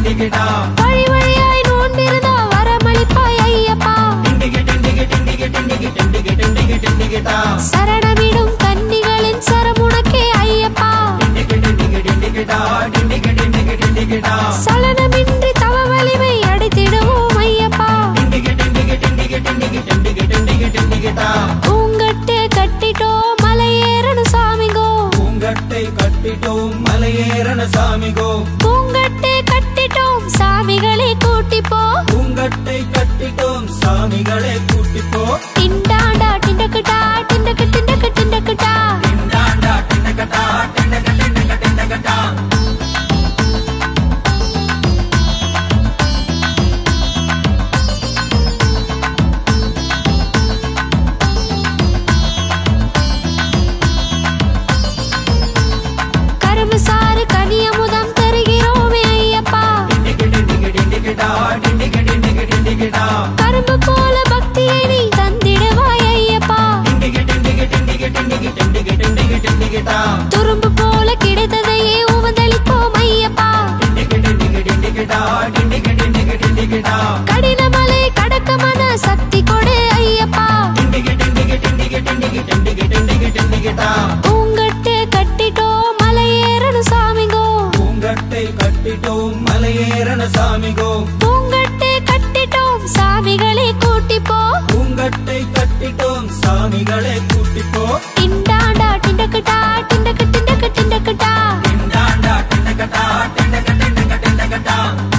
வழி வழியாய் நோன்பிருந்தா வரமளிப்பாய் ஐயப்பா சரணமிடும் கன்னிகளின் சரமுனக்கே ஐயப்பா சலனமின்றி தவ வலிமை அடித்திடுவோம் ஐயப்பா பூங்கட்டை கட்டிட்டோம் மலையேறணும் சாமிகோ பூங்கட்டை கட்டிட்டோம் மலையேறணும் சாமிகோ பூங்கட்டை கட்டிட்டோம் சாமிகளை கூட்டிப்போ பூங்கட்டை கட்டிட்டோம் சாமிகளை கூட்டிப்போ டிண்டாண்டா டிண்டகட்டா டிண்டக டிண்டக டிண்டகட்டா டிண்டாண்டா டிண்டகட்டா டிண்டக டிண்டக டிண்டகட்டா கரும்பு சாறு கனியமுதம் தருகிறோமே ஐயப்பா கரும்பு போல பக்தியை நீ தந்திடுவாய் ஐயப்பா துரும்பு போல கிடைத்ததையே உவந்தளிப்போம் ஐயப்பா கடினமலை கடக்க மன சக்தி கொடு ஐயப்பா பூங்கட்டை கட்டிட்டோம் மலையேறணும் சாமிகோ பூங்கட்டை கட்டிட்டோம் மலையேறணும் சாமிகோ பூங்கட்டை கட்டிட்டோம் சாமிகளை கூட்டிப்போ பூங்கட்டை கட்டிட்டோம் சாமிகளை கூட்டிப்போ டிண்டாண்டா டிண்டகட்டா டிண்டக டிண்டக டிண்டகட்டா டிண்டாண்டா டிண்டகட்டா டிண்டக டிண்டக டிண்டகட்டா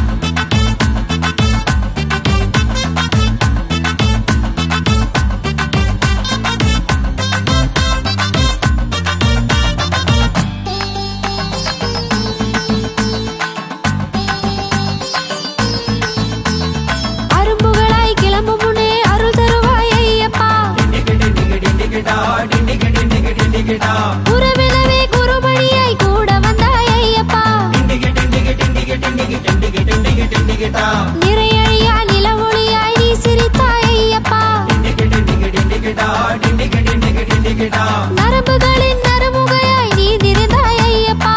அரும்புகளாய் கிளம்பும் முனே அருள் தருவாய் ஐயப்பா உறவினவே குருமணியாய் கூட வந்தாய் ஐயப்பா நிறையழியா நிலவொளியாய் நீ சிரித்தாய் ஐயப்பா நரம்புகளின் நறுமுகையாய் நீ நிறைந்தாய் ஐயப்பா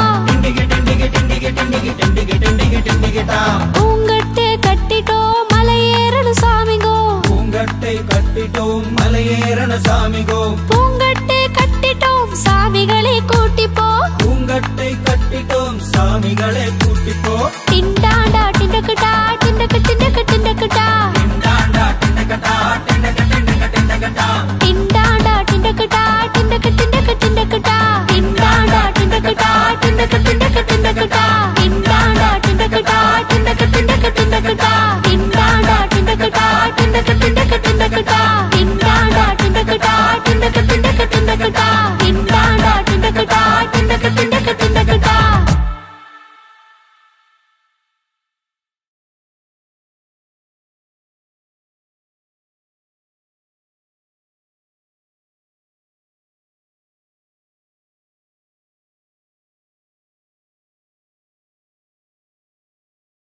பூங்கட்டை கட்டிட்டோம் மலையேறணும் சாமிகோ பூங்கட்டை கட்டிட்டோம் மலையேறணும் சாமிகோ பூங்கட்டை கட்டிட்டோம் சாமிகளை கூட்டிப்போ பூங்கட்டை கட்டிட்டோம் சாமிகளை கூட்டிப்போ டிண்டாண்டா டிண்டகட்டா டிண்டக டிண்டக டிண்டகட்டா டிண்டாண்டா டிண்டகட்டா டிண்டக டிண்டக டிண்டகட்டா டிண்டாண்டா டிண்டகட்டா டிண்டக டிண்டக டிண்டகட்டா டிண்டாண்டா டிண்டகட்டா டிண்டக டிண்டக டிண்டகட்டா